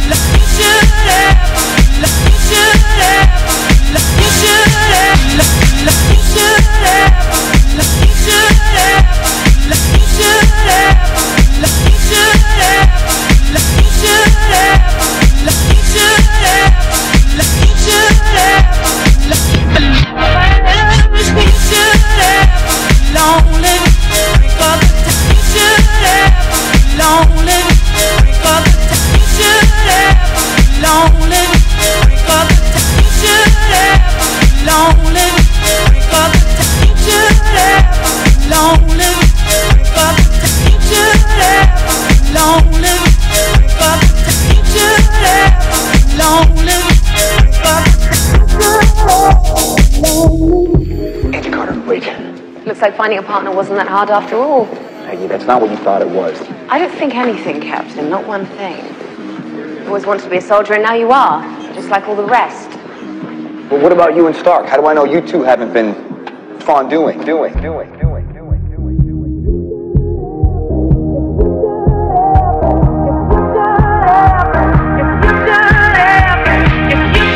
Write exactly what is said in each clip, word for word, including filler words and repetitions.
Looks like finding a partner wasn't that hard after all. Peggy, that's not what you thought it was. I don't think anything, Captain, not one thing. You always wanted to be a soldier, and now you are, just like all the rest. Well, what about you and Stark? How do I know you two haven't been fondue-ing, doing, doing, doing?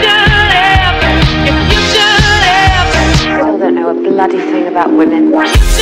Bloody thing about women.